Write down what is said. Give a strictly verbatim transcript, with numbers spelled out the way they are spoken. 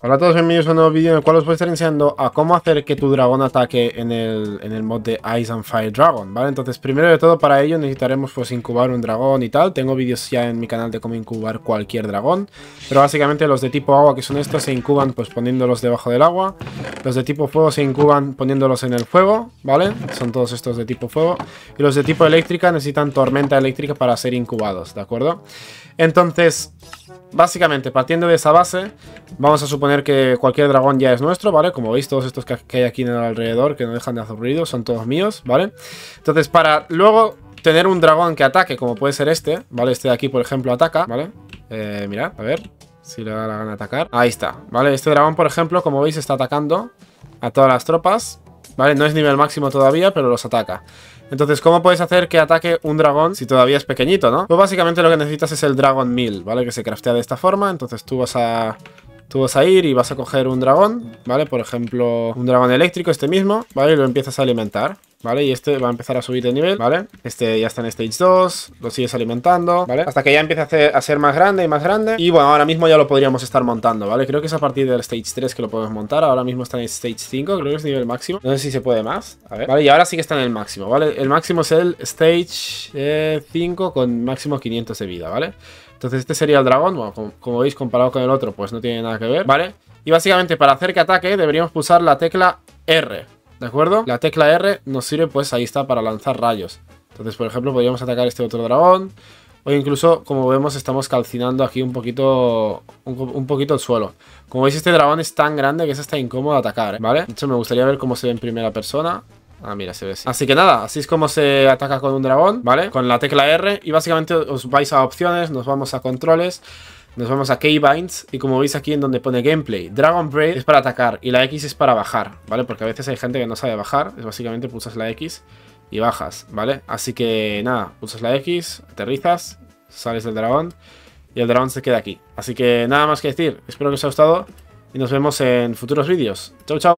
Hola a todos, bienvenidos a un nuevo vídeo en el cual os voy a estar enseñando a cómo hacer que tu dragón ataque en el, en el mod de Ice and Fire Dragon, ¿vale? Entonces, primero de todo, para ello necesitaremos pues incubar un dragón y tal. Tengo vídeos ya en mi canal de cómo incubar cualquier dragón, pero básicamente los de tipo agua, que son estos, se incuban pues poniéndolos debajo del agua. Los de tipo fuego se incuban poniéndolos en el fuego, ¿vale? Son todos estos de tipo fuego. Y los de tipo eléctrica necesitan tormenta eléctrica para ser incubados, ¿de acuerdo? Entonces, básicamente, partiendo de esa base, vamos a suponer que cualquier dragón ya es nuestro, ¿vale? Como veis, todos estos que hay aquí en el alrededor, que no dejan de hacer ruido, son todos míos, ¿vale? Entonces, para luego tener un dragón que ataque, como puede ser este, ¿vale? Este de aquí, por ejemplo, ataca, ¿vale? Eh, mirad, a ver si le da la gana de atacar. Ahí está, ¿vale? Este dragón, por ejemplo, como veis, está atacando a todas las tropas, ¿vale? No es nivel máximo todavía, pero los ataca. Entonces, ¿cómo puedes hacer que ataque un dragón si todavía es pequeñito, no? Pues básicamente lo que necesitas es el Dragon Meal, ¿vale? Que se craftea de esta forma. Entonces tú vas a... Tú vas a ir y vas a coger un dragón, ¿vale? Por ejemplo, un dragón eléctrico, este mismo, ¿vale? Y lo empiezas a alimentar, ¿vale? Y este va a empezar a subir de nivel, ¿vale? Este ya está en Stage dos, lo sigues alimentando, ¿vale? Hasta que ya empiece a, hacer, a ser más grande y más grande. Y bueno, ahora mismo ya lo podríamos estar montando, ¿vale? Creo que es a partir del Stage tres que lo podemos montar. Ahora mismo está en Stage cinco, creo que es nivel máximo. No sé si se puede más, a ver. Vale, y ahora sí que está en el máximo, ¿vale? El máximo es el Stage eh, cinco con máximo quinientos de vida, ¿vale? Entonces este sería el dragón, bueno, como, como veis, comparado con el otro, pues no tiene nada que ver, ¿vale? Y básicamente para hacer que ataque deberíamos pulsar la tecla R, ¿de acuerdo? La tecla R nos sirve, pues ahí está, para lanzar rayos. Entonces, por ejemplo, podríamos atacar este otro dragón. O incluso, como vemos, estamos calcinando aquí un poquito un, un poquito el suelo. Como veis, este dragón es tan grande que es hasta incómodo atacar, ¿eh? ¿Vale? De hecho, me gustaría ver cómo se ve en primera persona. Ah, mira, se ve así. Así que nada, así es como se ataca con un dragón, ¿vale? Con la tecla R. Y básicamente os vais a opciones, nos vamos a controles, nos vamos a Keybinds. Y como veis aquí en donde pone gameplay, Dragon Braid es para atacar y la X es para bajar, ¿vale? Porque a veces hay gente que no sabe bajar. Es básicamente pulsas la X y bajas, ¿vale? Así que nada, pulsas la X, aterrizas, sales del dragón y el dragón se queda aquí. Así que nada más que decir, espero que os haya gustado y nos vemos en futuros vídeos. Chau, chau.